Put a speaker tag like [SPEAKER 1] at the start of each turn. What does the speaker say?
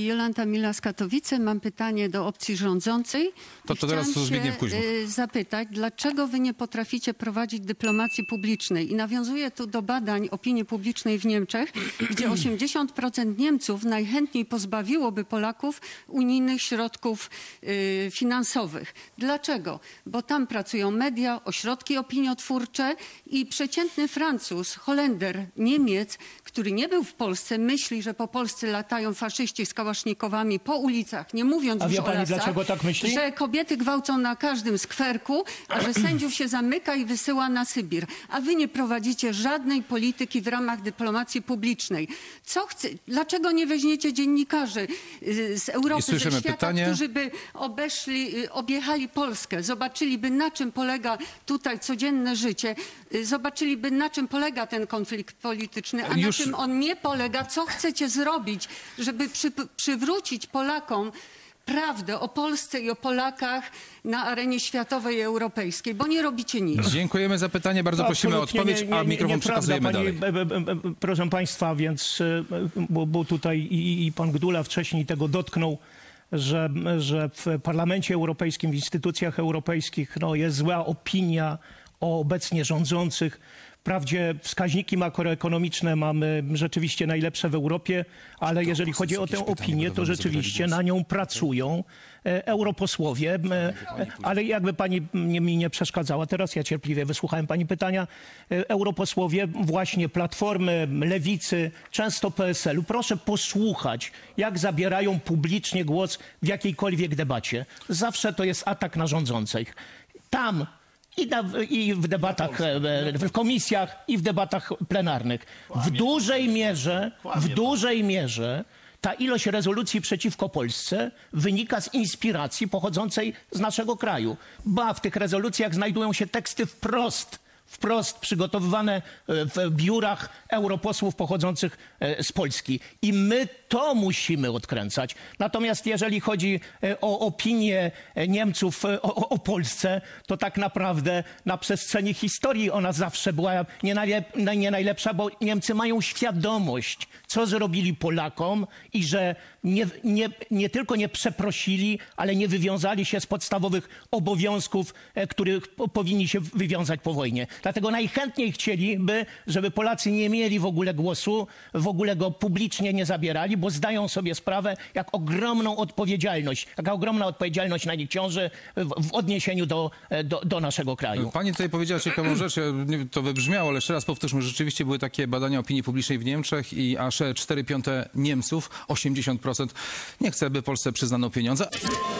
[SPEAKER 1] Jolanta Mila z Katowice. Mam pytanie do opcji rządzącej.
[SPEAKER 2] To teraz Zbigniew Kuźma.
[SPEAKER 1] Zapytać, dlaczego wy nie potraficie prowadzić dyplomacji publicznej? I nawiązuję tu do badań opinii publicznej w Niemczech, gdzie 80% Niemców najchętniej pozbawiłoby Polaków unijnych środków finansowych. Dlaczego? Bo tam pracują media, ośrodki opiniotwórcze i przeciętny Francuz, Holender, Niemiec, który nie był w Polsce, myśli, że po Polsce latają faszyści z kałasznikowami po ulicach, nie mówiąc już o lasach,
[SPEAKER 3] dlaczego tak myśli?
[SPEAKER 1] że kobiety gwałcą na każdym skwerku, a że sędziów się zamyka i wysyła na Sybir. A wy nie prowadzicie żadnej polityki w ramach dyplomacji publicznej. Dlaczego nie weźmiecie dziennikarzy z Europy, ze świata,
[SPEAKER 2] pytanie,
[SPEAKER 1] którzy by objechali Polskę, zobaczyliby, na czym polega tutaj codzienne życie, zobaczyliby, na czym polega ten konflikt polityczny, a na czym on nie polega. Co chcecie zrobić, żeby przywrócić Polakom prawdę o Polsce i o Polakach na arenie światowej i europejskiej, bo nie robicie nic.
[SPEAKER 2] Dziękujemy za pytanie, bardzo prosimy o odpowiedź, a mikrofon przekazujemy dalej.
[SPEAKER 3] Proszę Państwa, więc, bo tutaj i pan Gdula wcześniej tego dotknął, że w Parlamencie Europejskim, w instytucjach europejskich jest zła opinia o obecnie rządzących. Wprawdzie wskaźniki makroekonomiczne mamy rzeczywiście najlepsze w Europie, ale jeżeli chodzi o tę opinię, to rzeczywiście na nią pracują europosłowie. Ale jakby pani mi nie przeszkadzała, teraz ja cierpliwie wysłuchałem pani pytania. Europosłowie właśnie Platformy, Lewicy, często PSL-u. Proszę posłuchać, jak zabierają publicznie głos w jakiejkolwiek debacie. Zawsze to jest atak na rządzących. Tam i w debatach w komisjach, i w debatach plenarnych. W dużej mierze ta ilość rezolucji przeciwko Polsce wynika z inspiracji pochodzącej z naszego kraju. Ba, w tych rezolucjach znajdują się teksty wprost przygotowywane w biurach europosłów pochodzących z Polski. I my to musimy odkręcać. Natomiast jeżeli chodzi o opinię Niemców o Polsce, to tak naprawdę na przestrzeni historii ona zawsze była nie najlepsza, bo Niemcy mają świadomość, co zrobili Polakom i że nie tylko nie przeprosili, ale nie wywiązali się z podstawowych obowiązków, których powinni się wywiązać po wojnie. Dlatego najchętniej chcieliby, żeby Polacy nie mieli w ogóle głosu, w ogóle go publicznie nie zabierali, bo zdają sobie sprawę, jaka ogromna odpowiedzialność na nich ciąży w odniesieniu do naszego kraju.
[SPEAKER 2] Pani tutaj powiedziała ciekawą rzecz, to wybrzmiało, ale jeszcze raz powtórzmy, rzeczywiście były takie badania opinii publicznej w Niemczech i aż 4/5 Niemców, 80% nie chce, by Polsce przyznano pieniądze.